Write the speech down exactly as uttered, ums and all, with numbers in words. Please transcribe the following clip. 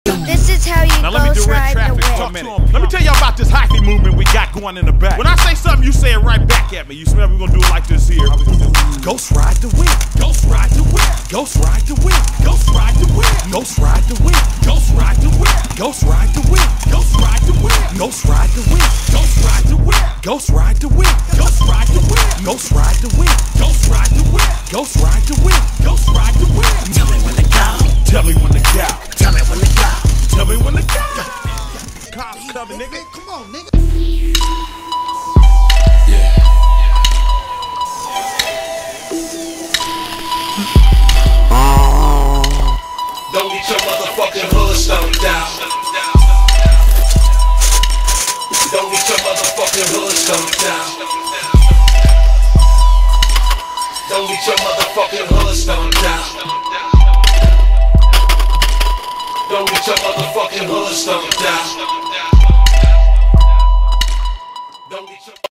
This is how you now let me ghost direct ride the traffic for a wind. minute. Let me tell y'all about this hyphy movement we got going in the back. When I say something, you say it right back at me. You smell? We're gonna do it like this here. Ghost ride the wind. Ghost ride the wind. Ghost ride the wind. Ghost ride the wind. Ghost ride the wind. Ghost ride the wind. Ghost ride the wind. Ghost ride the wind. Ghost ride the wind. Ghost ride the wind. Ghost ride the wind. Ghost ride the wind. Ghost ride the wind. Ghost ride the wind. Ghost ride the wind. Ghost ride the wind. Tell me when to go. Tell me when to go. Tell me when to go. Tell me when to go. Cops coming, nigga. Come on, nigga. Yeah. Don't get your motherfucking hood stoned down. Don't get your motherfucking hood stoned down. Don't get your motherfucking hood stoned down. Don't get your motherfucking hood stoned down.